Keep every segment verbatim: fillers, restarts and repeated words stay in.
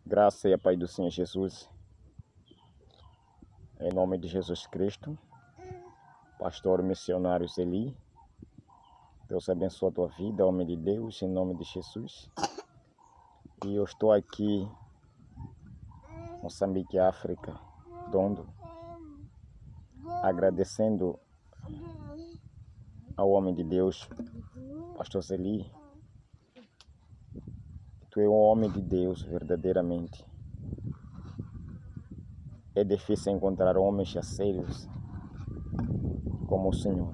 Graça e a paz do Senhor Jesus, em nome de Jesus Cristo, pastor missionário Zeli, Deus abençoe a tua vida, homem de Deus, em nome de Jesus. E eu estou aqui, Moçambique, África, Dondo, agradecendo ao homem de Deus, pastor Zeli. Tu é um homem de Deus, verdadeiramente. É difícil encontrar homens sérios como o Senhor.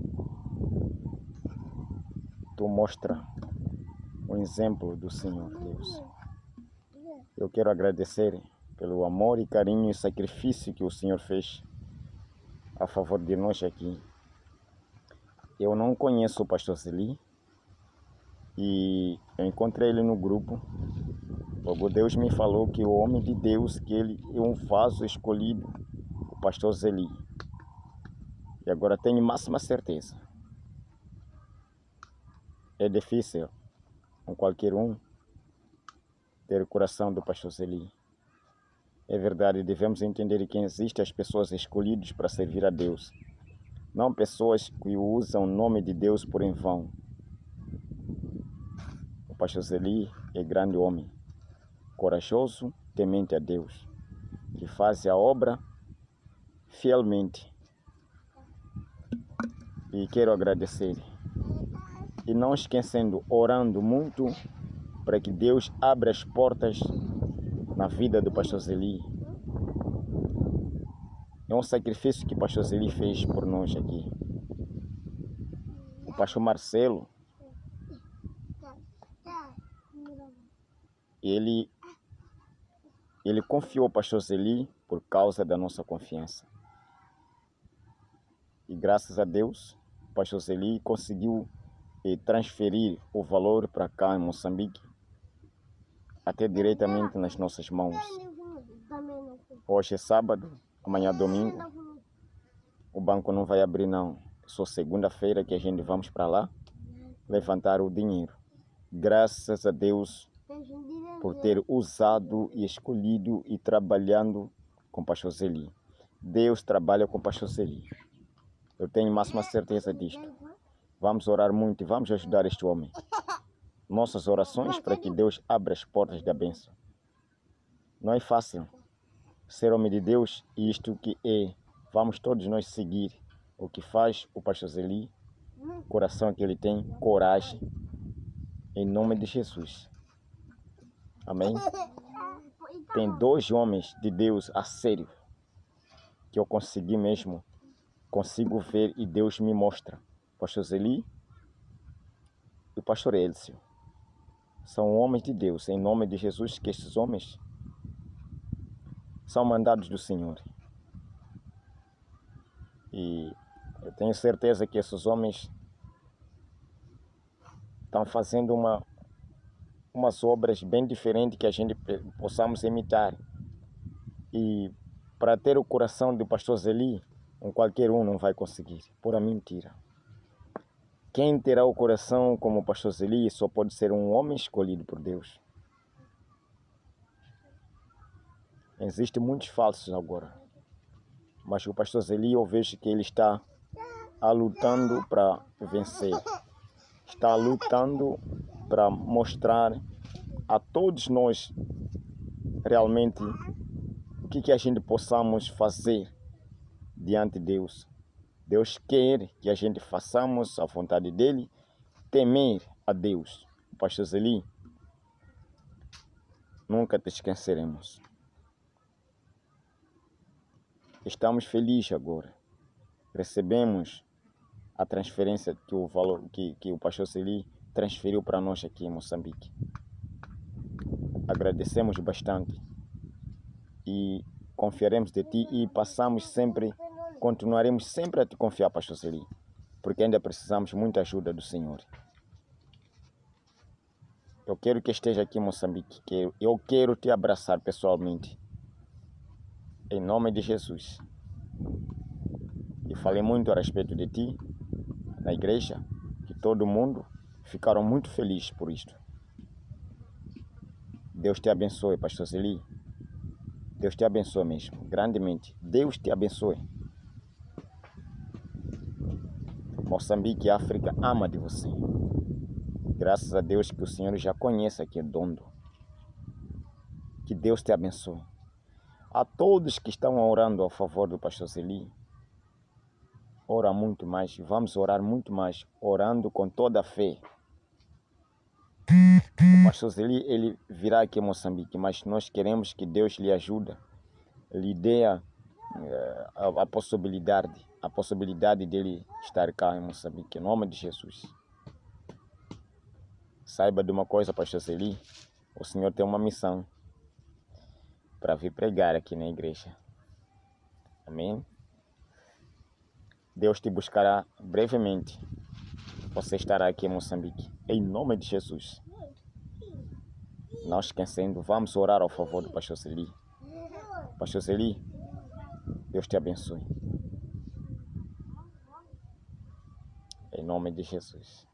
Tu mostra um exemplo do Senhor, Deus. Eu quero agradecer pelo amor e carinho e sacrifício que o Senhor fez a favor de nós aqui. Eu não conheço o pastor Zeli e eu encontrei ele no grupo. Logo Deus me falou que o homem de Deus, que ele é um vaso escolhido, o pastor Zeli. E agora tenho máxima certeza. É difícil com qualquer um ter o coração do pastor Zeli. É verdade, devemos entender que existem as pessoas escolhidas para servir a Deus. Não pessoas que usam o nome de Deus por em vão. O pastor Zeli é grande homem, corajoso, temente a Deus, que faz a obra fielmente. E quero agradecer. E não esquecendo, orando muito para que Deus abra as portas na vida do pastor Zeli. É um sacrifício que o pastor Zeli fez por nós aqui. O pastor Marcelo, ele, ele confiou o pastor Zeli por causa da nossa confiança. E graças a Deus, o pastor Zeli conseguiu eh, transferir o valor para cá em Moçambique, até diretamente nas nossas mãos. Hoje é sábado, amanhã é domingo. O banco não vai abrir não. Só segunda-feira que a gente vamos para lá levantar o dinheiro. Graças a Deus por ter usado e escolhido e trabalhando com o pastor Zeli. Deus trabalha com o pastor Zeli. Eu tenho máxima certeza disto. Vamos orar muito e vamos ajudar este homem. Nossas orações para que Deus abra as portas da bênção. Não é fácil ser homem de Deus e isto que é. Vamos todos nós seguir o que faz o pastor Zeli, o coração que ele tem, coragem, em nome de Jesus. Amém? Tem dois homens de Deus a sério que eu consegui mesmo, consigo ver e Deus me mostra. O pastor Zeli e o pastor Elcio. São homens de Deus, em nome de Jesus, que estes homens são mandados do Senhor. E eu tenho certeza que esses homens estão fazendo uma, umas obras bem diferentes que a gente possamos imitar. E para ter o coração do pastor Zeli, um qualquer um não vai conseguir, pura mentira. Quem terá o coração como o pastor Zeli só pode ser um homem escolhido por Deus. Existem muitos falsos agora. Mas o pastor Zeli, eu vejo que ele está a lutando para vencer. Está lutando para mostrar a todos nós realmente o que, que a gente possamos fazer diante de Deus. Deus quer que a gente façamos a vontade dele, temer a Deus. O pastor Zeli, nunca te esqueceremos. Estamos felizes agora. Recebemos a transferência que o valor que, que o pastor Zeli transferiu para nós aqui em Moçambique. Agradecemos bastante e confiaremos de ti e passamos sempre, continuaremos sempre a te confiar, pastor Zeli, porque ainda precisamos muita ajuda do Senhor. Eu quero que esteja aqui em Moçambique, que eu quero te abraçar pessoalmente. Em nome de Jesus. E falei muito a respeito de ti na igreja, que todo mundo ficaram muito felizes por isto. Deus te abençoe, pastor Celi. Deus te abençoe mesmo, grandemente. Deus te abençoe. Moçambique e África ama de você. Graças a Deus que o Senhor já conhece aqui Dondo. Que Deus te abençoe. A todos que estão orando a favor do pastor Celi, ora muito mais, vamos orar muito mais, orando com toda a fé. O pastor Celi, ele virá aqui em Moçambique, mas nós queremos que Deus lhe ajude, lhe dê a, a, a possibilidade, a possibilidade dele estar cá em Moçambique, em nome de Jesus. Saiba de uma coisa, pastor Celi, o Senhor tem uma missão para vir pregar aqui na igreja. Amém? Deus te buscará brevemente. Você estará aqui em Moçambique, em nome de Jesus. Não esquecendo, vamos orar ao favor do pastor Celi. Pastor Celi, Deus te abençoe. Em nome de Jesus.